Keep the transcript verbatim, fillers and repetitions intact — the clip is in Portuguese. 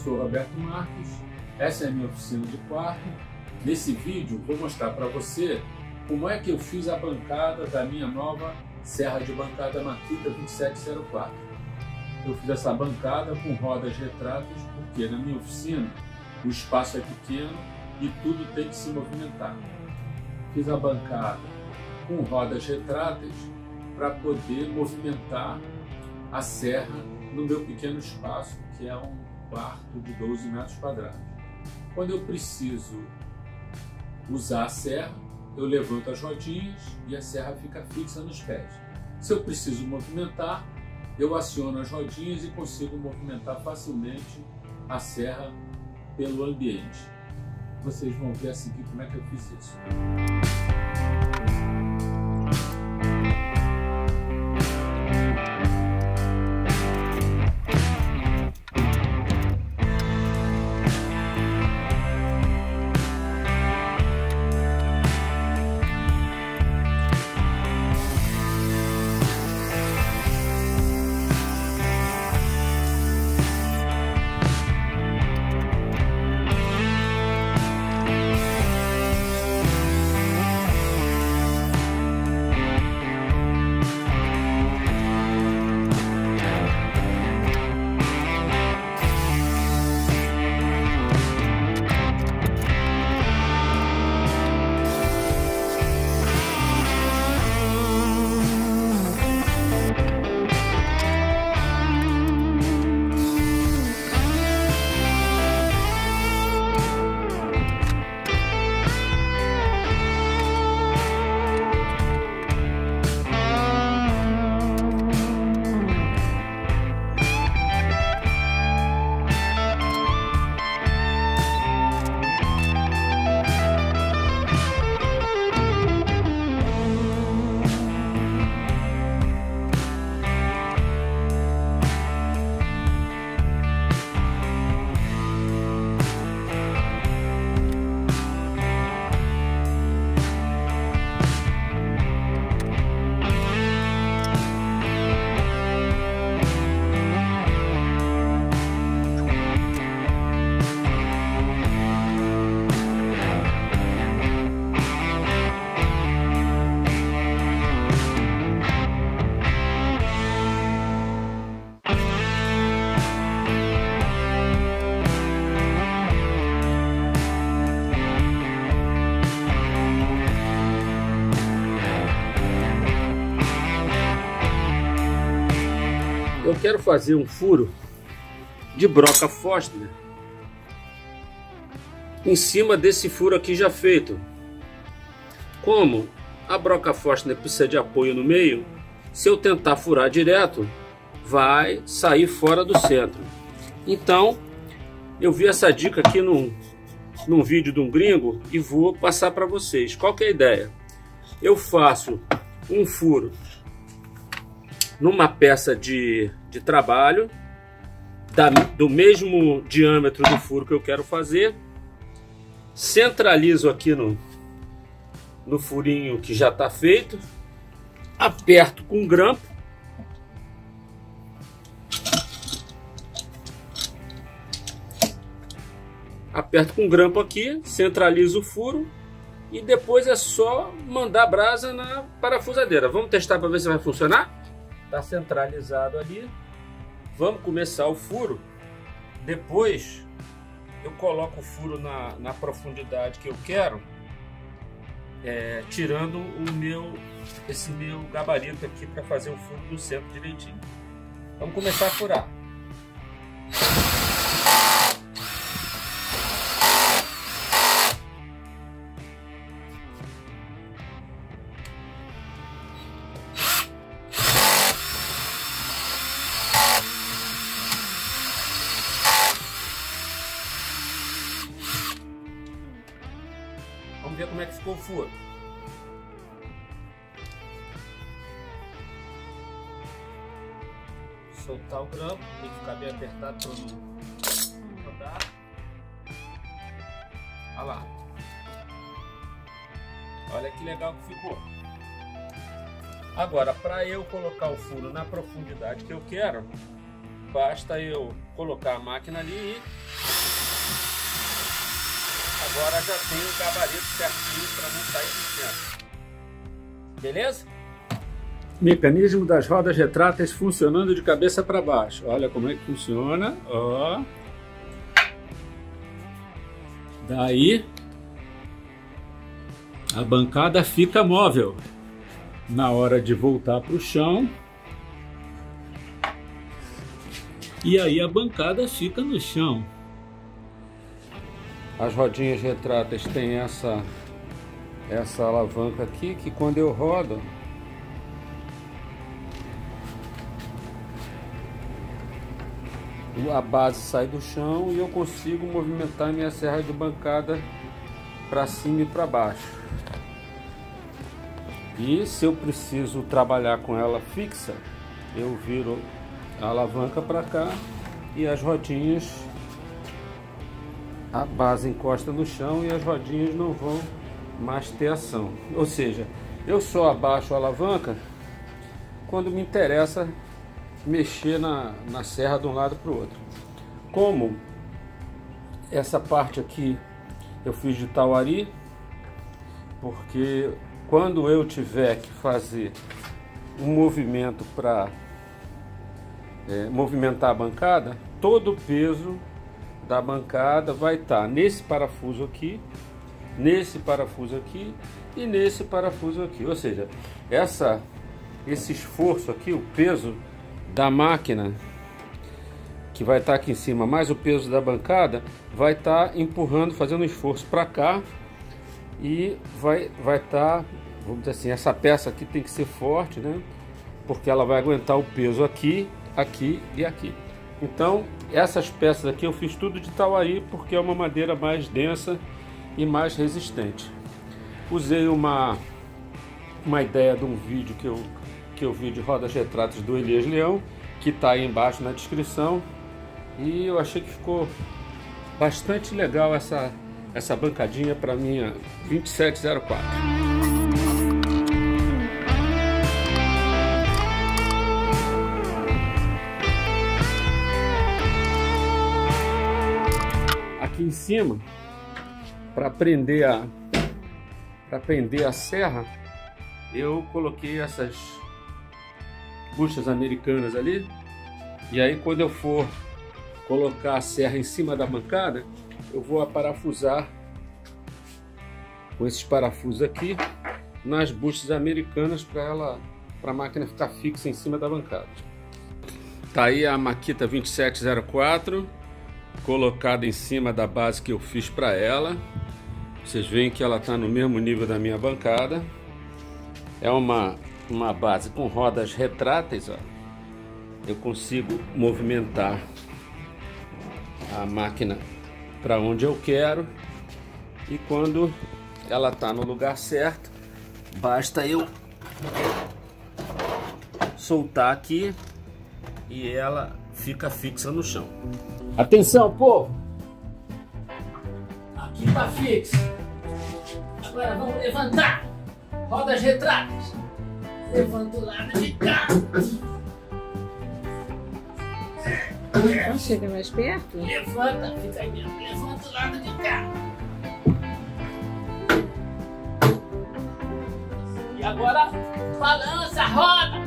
sou Roberto Marques, essa é a minha oficina de quarto. Nesse vídeo vou mostrar para você como é que eu fiz a bancada da minha nova serra de bancada Makita vinte e sete zero quatro. Eu fiz essa bancada com rodas retráteis porque na minha oficina o espaço é pequeno e tudo tem que se movimentar. Fiz a bancada com rodas retráteis para poder movimentar a serra no meu pequeno espaço, que é um quarto de doze metros quadrados. Quando eu preciso usar a serra, eu levanto as rodinhas e a serra fica fixa nos pés. Se eu preciso movimentar, eu aciono as rodinhas e consigo movimentar facilmente a serra pelo ambiente. Vocês vão ver a seguir como é que eu fiz isso. Eu quero fazer um furo de broca Forstner em cima desse furo aqui já feito. Como a broca Forstner precisa de apoio no meio, se eu tentar furar direto, vai sair fora do centro. Então, eu vi essa dica aqui num, num vídeo de um gringo e vou passar para vocês. Qual que é a ideia? Eu faço um furo numa peça de, de trabalho da, do mesmo diâmetro do furo que eu quero fazer, centralizo aqui no, no furinho que já está feito, aperto com grampo, aperto com grampo aqui, centralizo o furo e depois é só mandar brasa na parafusadeira. Vamos testar para ver se vai funcionar? Está centralizado ali. Vamos começar o furo. Depois eu coloco o furo na, na profundidade que eu quero, é, tirando o meu esse meu gabarito aqui para fazer o furo no centro direitinho. Vamos começar a furar. Vamos ver como é que ficou o furo. Soltar o grampo, tem que ficar bem apertado para não rodar. Olha lá. Olha que legal que ficou. Agora, para eu colocar o furo na profundidade que eu quero, basta eu colocar a máquina ali e agora já tem o gabarito certinho para não sair do centro. Beleza? Mecanismo das rodas retráteis funcionando de cabeça para baixo. Olha como é que funciona. Ó. Daí a bancada fica móvel. Na hora de voltar para o chão. E aí a bancada fica no chão. As rodinhas retráteis têm essa, essa alavanca aqui que quando eu rodo, a base sai do chão e eu consigo movimentar minha serra de bancada para cima e para baixo. E se eu preciso trabalhar com ela fixa, eu viro a alavanca para cá e as rodinhas, a base encosta no chão e as rodinhas não vão mais ter ação. Ou seja, eu só abaixo a alavanca quando me interessa mexer na, na serra de um lado para o outro. Como essa parte aqui eu fiz de tauari, porque quando eu tiver que fazer um movimento para é, movimentar a bancada, todo o peso da bancada vai estar nesse parafuso aqui, nesse parafuso aqui e nesse parafuso aqui. Ou seja, essa, esse esforço aqui, o peso da máquina que vai estar aqui em cima, mais o peso da bancada, vai estar empurrando, fazendo um esforço para cá e vai vai estar, vamos dizer assim, essa peça aqui tem que ser forte, né? Porque ela vai aguentar o peso aqui, aqui e aqui. Então, essas peças aqui eu fiz tudo de tauari porque é uma madeira mais densa e mais resistente. Usei uma, uma ideia de um vídeo que eu, que eu vi de rodas retráteis do Elias Leão, que está aí embaixo na descrição, e eu achei que ficou bastante legal essa, essa bancadinha para minha vinte e sete zero quatro. Aqui em cima, para prender a para prender a serra, eu coloquei essas buchas americanas ali, e aí quando eu for colocar a serra em cima da bancada, eu vou aparafusar com esses parafusos aqui nas buchas americanas para ela, para a máquina ficar fixa em cima da bancada. Tá aí a Makita vinte e sete zero quatro colocada em cima da base que eu fiz para ela. Vocês veem que ela está no mesmo nível da minha bancada. É uma, uma base com rodas retráteis, ó. Eu consigo movimentar a máquina para onde eu quero, e quando ela está no lugar certo, basta eu soltar aqui e ela fica fixa no chão. Atenção, povo! Aqui está fixa. Agora vamos levantar. Rodas retráteis. Levanta o lado de cá. Então, chega mais perto. Levanta, fica aí mesmo. Levanta o lado de cá. E agora balança a roda.